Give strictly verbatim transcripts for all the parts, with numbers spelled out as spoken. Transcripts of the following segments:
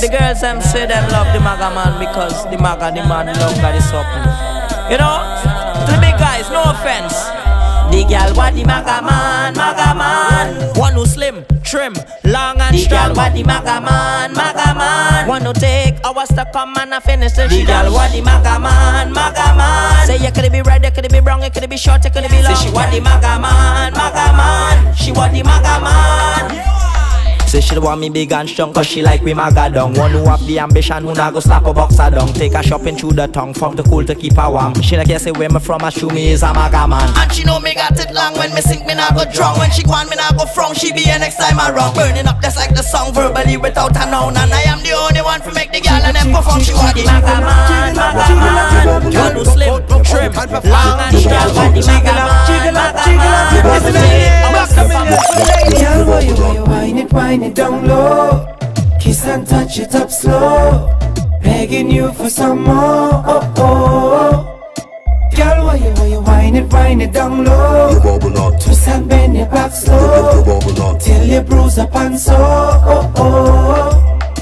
The girls them say them love the maga man because the maga the man love got the something. You know, to the big guys, no offense. The girl what the maga man, maga man. One who slim, trim, long and strong. The girl what the maga man, maga man. One who take hours to come and finish the The girl what the maga man, maga man. Say you could be red, you could be brown, you could be short, you could be long. Say she what the maga man, maga man. She what the maga man. Say she want me big and strong cause she like we maga down. One who have the ambition who not go slap a boxer down. Take her shopping through the tongue from the cool to keep her warm. She like say where me from a shoe me is a maga man. And she know me got it long when me sing me not go drunk. When she go on me not go from she be here next time around. Burning up just like the song verbally without a noun. And I am the only one to make the girl and them perform. She want the maga man, maga man. One who slim, trim, long and strong. Want the maga man, maga man. Girl, why you, why you whine it, whine it down low? Kiss and touch it up slow. Begging you for some more. Oh, oh. Girl, why you, why you whine it, whine it down low? Twist and bend your back slow till you bruise up and so. Oh, oh.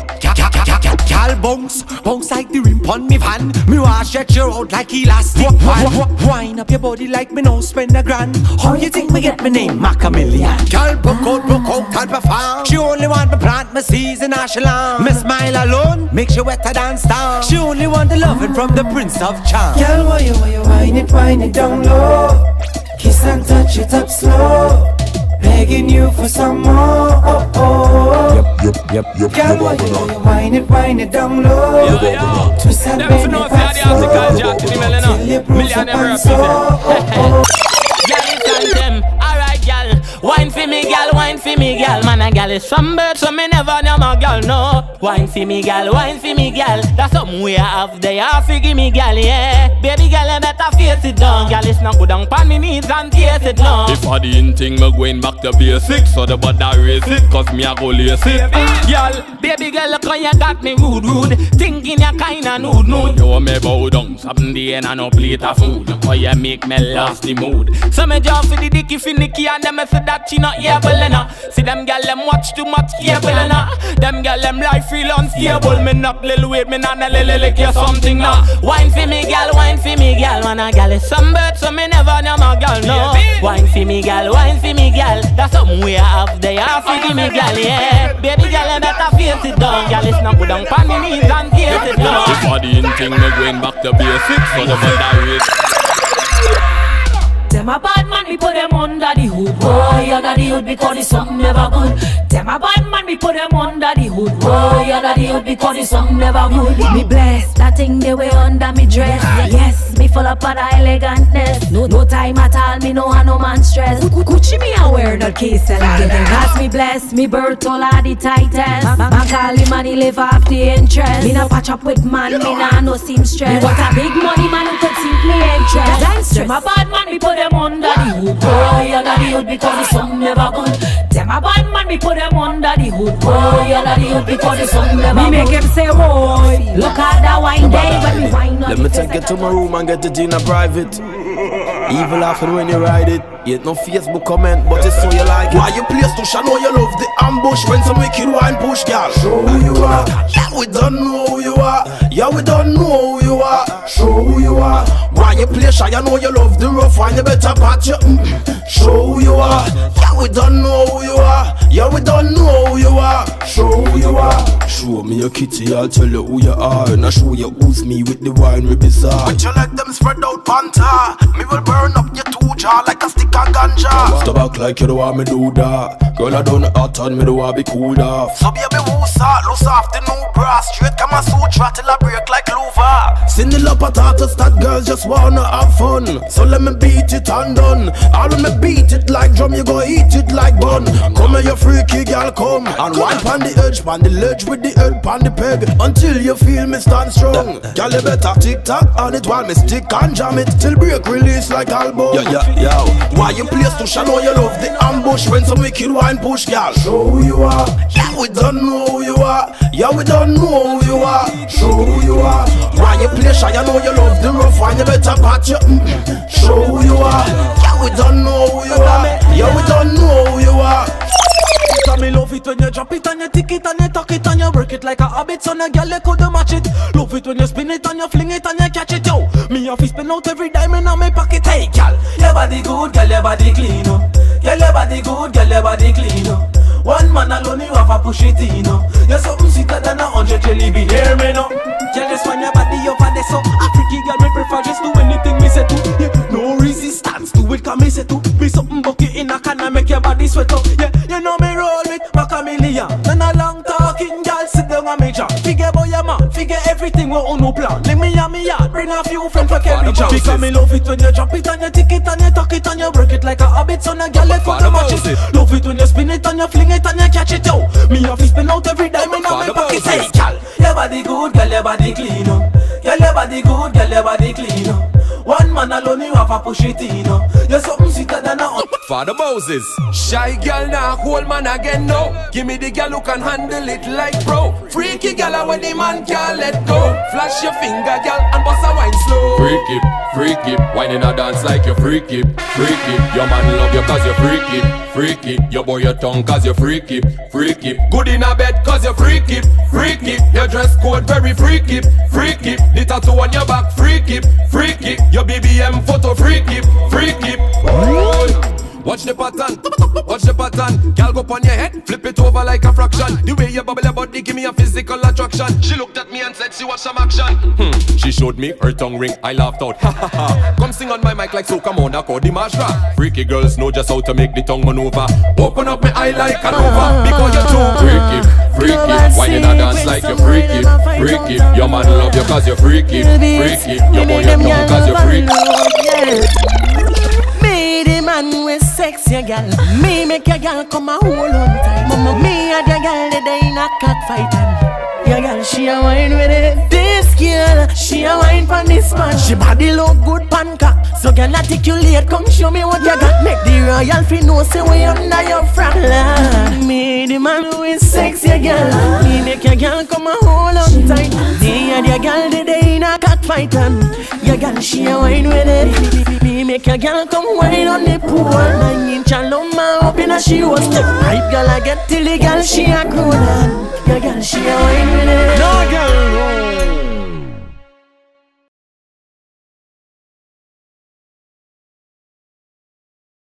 Gal bounce, bounce like the rim on me van. Me want stretch you out like elastic band. Wind up your body like me no spend a grand. How you think me get me name Macamillion? Gal broke out, broke out and perform. She only want me plant my seeds in her shalom. Me smile alone, makes you wetter than star. She only want the loving from the Prince of Charm. Girl, why you, why you whine it, whine it down low? Kiss and touch it up slow. Begging you for some more. Oh, oh. Yep, yep, yep, yep. Girl, why you, why you whine it, whine it down low? Yo, yo. Twist and bend it back slow till you bruise up and so. Oh, oh. Alright, gal, wine for me, gal, wine for me, gal. Man, a gal is some bird, so me never know my gal, no. Wine for me, gal, wine for me, gal. That's something we have there, you give me, gal, yeah. Baby, gal, you better face it down. Gal, it's not good on pan me knees and taste it now. If I the in thing, me going back to basics. So the body race it, cause me a go lace it. Gal, baby, girl, look how you got me rude, rude. Thinking you kinda nude, nude. You want me bow down, something the end and no plate of food. How you make me lost the mood. So me jump for the dicky finicky and them say that she not able enough. See them gal them watch too much cable enough. Them gal them life feel unstable. Me knock little weight, me not a little lick you something now. Wine for me gal, wine for me gal. Man a gal is some bird, so me never know my gal no. Wine for me gal, wine for me gal. That's something we have there, you for me gal, yeah. Baby gal, you better face it down. Gal is not good on pan me knees and taste it down. If I the in thing, me going back to basics. So the body race. Them a bad man, we put them under the hood. Boy, under the hood because the something never good. Them a bad man, we put them under the hood. Boy, under the hood because the something never good. Me blessed, that thing they wear under me dress. Yes, me full up on elegantness. No, no time at all, me no have no man stress. Gucci me a wear, not case and cause me blessed, me birth all of the tightest. Man call him and he live off the interest. Me no patch up with man, me nah no seem stress. Me want a big money man who could sink me interest. Them a bad man, we put them under the hood. Boy, under the hood because the something never good. Them a bad man, we put them under the hood. Boy, under the hood because the something never good. Me make him say, boy, look at that wine day when we wine on. Let me take it to my room and get the dinner private. Evil laughing when you ride it. Yet no Facebook comment, but it's so you like it. Why you place to show know you love the ambush when some wicked wine push, girl? Show who you are. Yeah, we don't know who you are. Yeah, we don't know who you are. Show who you are. Why you play shy? I know you love the rough and you better patch you. Mm. Show who you are. Yeah, we don't know who you are. Yeah, we don't know who you are. Show who you are. Show me your kitty, I'll tell you who you are. And I show you who's me with the wine we bizarre. But you let them spread out panta. Me will burn up your two jaw like a stick of ganja. Stop back like you don't want me do that. Girl, I don't hot on me, don't want be cooled off. So baby, who's that? Loose off the new brass. Straight come and sutra till I break like Louvre. Cindy up at artists that girls just wanna have fun. So let me beat it and done. All of me beat it like drum, you go eat it like bun. Come here, you freaky girl, come. And wine pan the edge, pan the ledge with the head pan the peg. Until you feel me stand strong. Girl, you better tick-tock on it while me stick and jam it. Till break release like album. Yeah, yeah, yeah. Why you place to show you love the ambush when some wicked wine push, girl? Show who you are. Yeah, we don't know who you are. Yeah, we don't know who you are. Show who you are. Why you play shy? I know you love the rough and you better patch you. Mm. Show who you are. Yeah, we don't know who you are. Yeah, we don't know who you are. Me love it when you drop it and you tick it and you tuck it and you work it like a habit. So no girl you coulda match it. Love it when you spin it and you fling it and you catch it, yo. Me have to spin out every diamond on my pocket. Hey, girl, your body good, girl, your body clean, oh. Girl, your body good, girl, your body clean, oh. One man alone, you have to push it in, oh. You're something sweeter than a hundred jelly bean. Hear me now. Girl, just find your body over there, so a freaky girl, me prefer just do anything me say to. Yeah, no resistance to it, come me say to. Be something bucky in a can and make your body sweat up. Yeah, you know me roll with Macamillion. Then a long talking girl sit down on me job. Figure boy your man, figure everything we on no plan. Let me and me yard, bring a few friends for carry job. Because me love it when you drop it and you tick it and you tuck it and you work it like a habit. So no girl, you coulda match it. Love it when you spin it and you fling it and you catch it, yo. Me have to spin out every diamond on my pocket. Hey, girl, your body good, girl, your body clean, oh. Girl, your body good, girl, your body clean, oh. One man alone, you have to push it in, oh. You're something sweeter than a Father Moses. Shy girl now, hold man again, no. Give me the girl who can handle it like pro. Freaky girl when the man can't let go. Flash your finger, girl, and bust a wine slow. Freaky, freaky, whining a dance like you're freaky, freaky. Your man love you cause you're freaky, freaky. Your boy your tongue cause you're freaky, freaky. Good in a bed cause you're freaky, freaky. Your dress code very freaky, freaky. The tattoo on your back freaky, freaky. Your B B M photo freaky, freaky. Watch the pattern, watch the pattern. Girl go on your head, flip it over like a fraction. The way you bubble your body give me a physical attraction. She looked at me and said she watch some action. Hmm. She showed me her tongue ring, I laughed out. Ha ha ha. Come sing on my mic like so, come on, I call the march rap. Freaky girls know just how to make the tongue maneuver. Open up my eye like an over, because you're too freaky, freaky. Whining a dance like you're freaky, freaky. Your man love you cause you're freaky, freaky. Your boy your tongue cause you're freaky. Me the man with sexy girl. Me make your girl come a hold on tight. Mama, me and your girl the day in a cockfight. Your girl she a wine with it. This girl she a wine from this man. She body look good panka. So girl articulate, come show me what you got. Make the royal fi know say we under your frack. Lord, me the man with sexy girl. Me make your girl come a hold on tight. Me and your girl the day in a cockfight. Your girl she a wine with it. Me make your girl come wine on the pool. Nine inch aluma up in a she was step. Pipe girl I get till the girl she a grown. Your girl she a wine with it. No girl, no